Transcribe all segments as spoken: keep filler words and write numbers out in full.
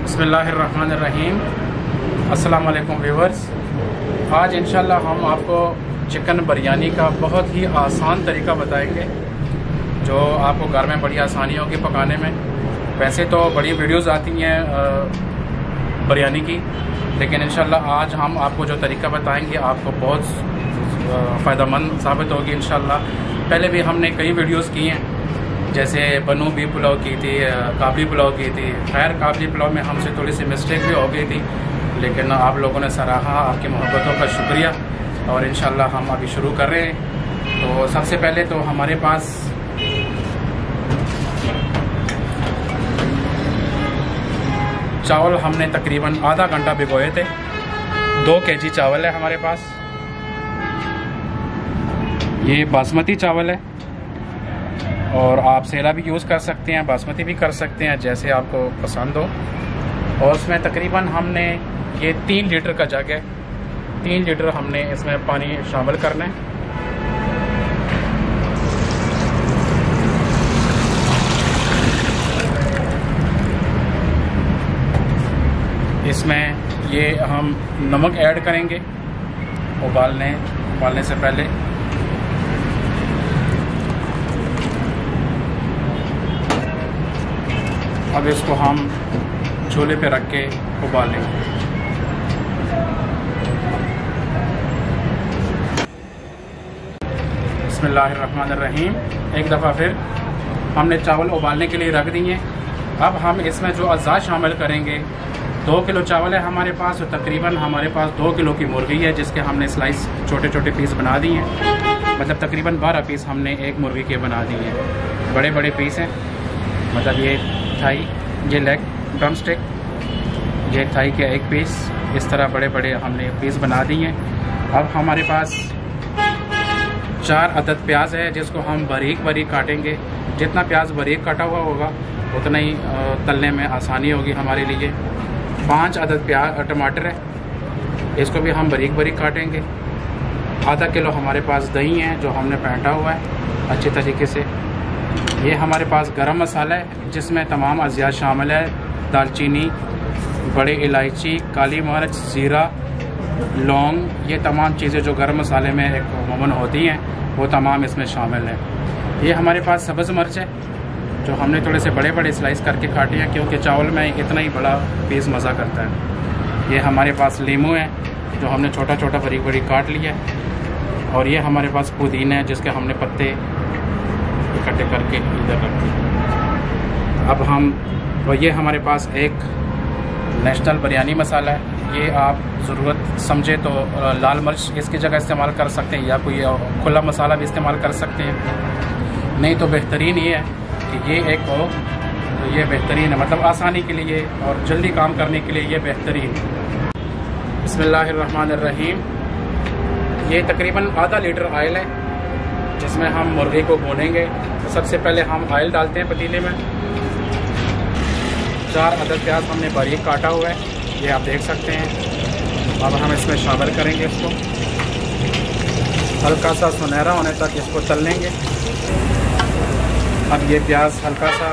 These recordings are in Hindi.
बिस्मिल्लाहिर्रहमानिर्रहीम। अस्सलाम वालेकुम व्यूवर्स। आज इंशाल्लाह हम आपको चिकन बिरयानी का बहुत ही आसान तरीका बताएंगे जो आपको घर में बड़ी आसानी होगी पकाने में। वैसे तो बड़ी वीडियोस आती हैं बिरयानी की, लेकिन इंशाल्लाह आज हम आपको जो तरीका बताएंगे आपको बहुत फ़ायदेमंद साबित होगी इंशाल्लाह। पहले भी हमने कई वीडियोस की हैं, जैसे बनू भी पुलाव की थी, काबली पुलाव की थी। खैर काबली पुलाव में हमसे थोड़ी सी मिस्टेक भी हो गई थी, लेकिन आप लोगों ने सराहा, आपकी मोहब्बतों का शुक्रिया। और इंशाल्लाह हम अभी शुरू कर रहे हैं। तो सबसे पहले तो हमारे पास चावल हमने तकरीबन आधा घंटा भिगोए थे। दो केजी चावल है हमारे पास। ये बासमती चावल है और आप सेला भी यूज़ कर सकते हैं, बासमती भी कर सकते हैं, जैसे आपको पसंद हो। और उसमें तकरीबन हमने ये तीन लीटर का जग है, तीन लीटर हमने इसमें पानी शामिल करना है। इसमें ये हम नमक ऐड करेंगे उबालने उबालने से पहले। अब इसको हम चूल्हे पे रख के उबालेंगे। बिस्मिल्लाहिर्रहमानिर्रहीम। एक दफ़ा फिर हमने चावल उबालने के लिए रख दिए। अब हम इसमें जो अज़ा शामिल करेंगे, दो किलो चावल है हमारे पास, तो तकरीबन हमारे पास दो किलो की मुर्गी है, जिसके हमने स्लाइस छोटे छोटे पीस बना दिए हैं। मतलब तकरीबन बारह पीस हमने एक मुर्गी के बना दिए हैं। बड़े बड़े पीस हैं, मतलब ये थाई, ये लेग ड्रम स्टिक, ये थाई के एक पीस, इस तरह बड़े बड़े हमने पीस बना दिए हैं। अब हमारे पास चार अदद प्याज है, जिसको हम बारीक बारीक काटेंगे। जितना प्याज बारीक काटा हुआ होगा उतना ही तलने में आसानी होगी हमारे लिए। पाँच अदद प्याज टमाटर है, इसको भी हम बारीक बारीक काटेंगे। आधा किलो हमारे पास दही है जो हमने फेंटा हुआ है अच्छे तरीके से। ये हमारे पास गरम मसाला है, जिसमें तमाम अज़ियात शामिल है। दालचीनी, बड़ी इलायची, काली मिर्च, ज़ीरा, लौंग, ये तमाम चीज़ें जो गरम मसाले में एक अमूमन होती हैं वो तमाम इसमें शामिल है। ये हमारे पास सब्ज़ मिर्च है जो हमने थोड़े से बड़े बड़े स्लाइस करके काटे हैं, क्योंकि चावल में इतना ही बड़ा पीस मज़ा करता है। ये हमारे पास लीमू है जो हमने छोटा छोटा बारीक बारीक काट लिया है। और ये हमारे पास पुदीना है, जिसके हमने पत्ते इकट्ठे करके इधर रख दिए। अब हम और ये हमारे पास एक नेशनल बिरयानी मसाला है। ये आप ज़रूरत समझे तो लाल मिर्च इसकी जगह इस्तेमाल कर सकते हैं, या कोई खुला मसाला भी इस्तेमाल कर सकते हैं। नहीं तो बेहतरीन ये है कि ये एक हो, तो ये बेहतरीन है, मतलब आसानी के लिए और जल्दी काम करने के लिए ये बेहतरीन। बिस्मिल्लाहिर्रहमानिर्रहीम। ये तकरीबन आधा लीटर ऑयल है, जिसमें हम मुर्गी को भूनेंगे। तो सबसे पहले हम ऑयल डालते हैं पतीले में। चार अदद प्याज हमने बारीक काटा हुआ है, ये आप देख सकते हैं। अब हम इसमें शामिल करेंगे इसको, हल्का सा सुनहरा होने तक इसको तल लेंगे। अब ये प्याज हल्का सा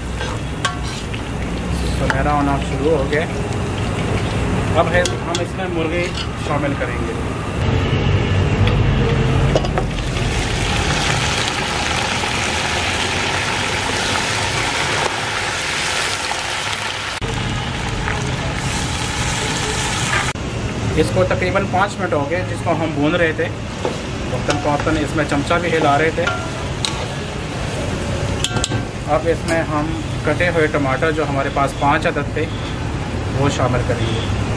सुनहरा होना शुरू हो गया। अब है हम इसमें मुर्गी शामिल करेंगे। इसको तकरीबन पाँच मिनट हो गए जिसको हम भून रहे थे। बर्तन बर्तन इसमें चमचा भी हिला रहे थे। अब इसमें हम कटे हुए टमाटर जो हमारे पास पाँच अदद थे वो शामिल करेंगे।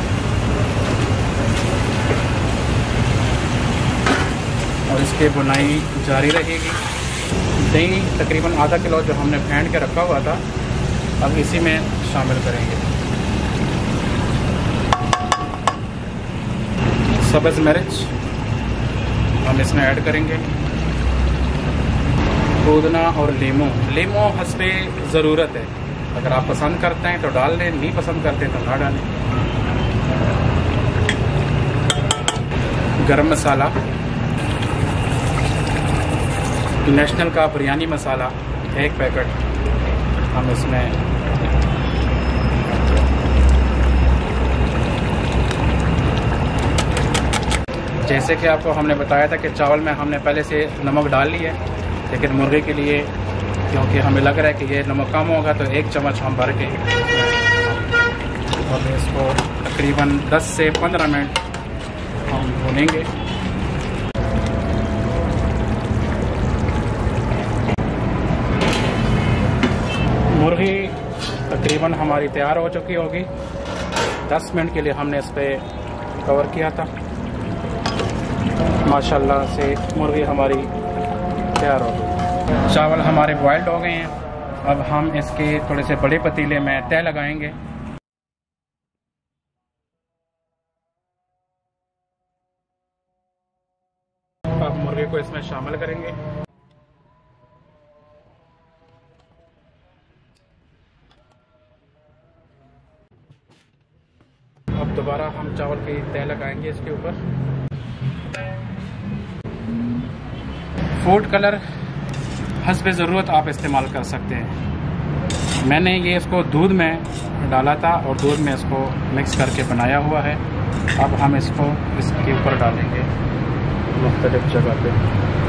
और इसकी बुनाई जारी रहेगी। दही तकरीबन आधा किलो जो हमने फेंट के रखा हुआ था, अब इसी में शामिल करेंगे। सब्ज़ मिर्च हम इसमें ऐड करेंगे। पुदीना और लीमू, लीमू हस्बे ज़रूरत है, अगर आप पसंद करते हैं तो डाल लें, नहीं पसंद करते तो ना डालें। गरम मसाला, नेशनल का बिरयानी मसाला एक पैकेट हम इसमें जैसे कि आपको हमने बताया था कि चावल में हमने पहले से नमक डाल लिया है, लेकिन मुर्गे के लिए क्योंकि हमें लग रहा है कि ये नमक कम होगा तो एक चम्मच हम भर के और इसको तकरीबन दस से पंद्रह मिनट हम भूनेंगे। मुर्गी तकरीबन हमारी तैयार हो चुकी होगी। दस मिनट के लिए हमने इस पर कवर किया था। माशाल्लाह से मुर्गी हमारी तैयार हो गई। चावल हमारे बॉयल्ड हो गए हैं। अब हम इसके थोड़े से बड़े पतीले में तय लगाएंगे। अब मुर्गे को इसमें शामिल करेंगे। अब दोबारा हम चावल की तय लगाएंगे इसके ऊपर। फूड कलर हस्बे ज़रूरत आप इस्तेमाल कर सकते हैं। मैंने ये इसको दूध में डाला था और दूध में इसको मिक्स करके बनाया हुआ है। अब हम इसको इसके ऊपर डालेंगे मुख्तलिफ जगह पे।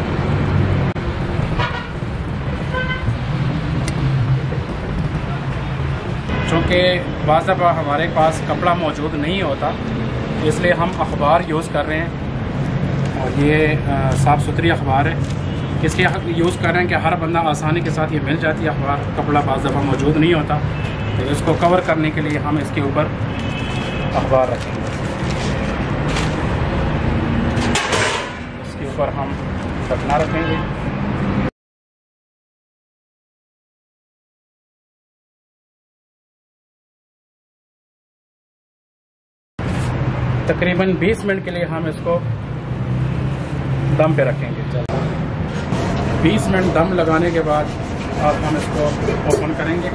चूँकि बाज़ दफ़ा हमारे पास कपड़ा मौजूद नहीं होता, इसलिए हम अखबार यूज़ कर रहे हैं और ये साफ़ सुथरी अखबार है। इसलिए यूज़ कर रहे हैं कि हर बंदा आसानी के साथ ये मिल जाती है अखबार। कपड़ा बाज़ दफ़ा मौजूद नहीं होता, तो इसको कवर करने के लिए हम इसके ऊपर अखबार रखेंगे। इसके ऊपर हम ढकना रखेंगे। तकरीबन बीस मिनट के लिए हम इसको दम पे रखेंगे। बीस मिनट दम लगाने के बाद अब हम इसको ओपन करेंगे।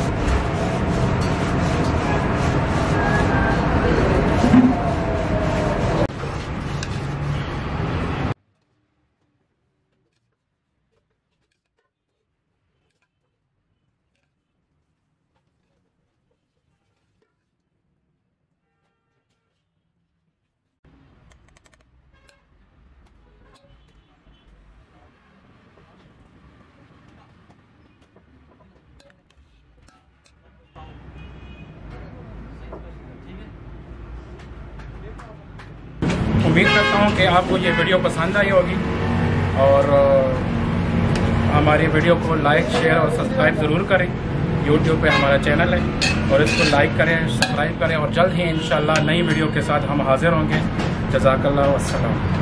उम्मीद करता हूँ कि आपको ये वीडियो पसंद आई होगी और हमारी वीडियो को लाइक, शेयर और सब्सक्राइब ज़रूर करें। यूट्यूब पे हमारा चैनल है और इसको लाइक करें, सब्सक्राइब करें और जल्द ही इंशाल्लाह नई वीडियो के साथ हम हाजिर होंगे। जज़ाकल्लाह वस्सलाम।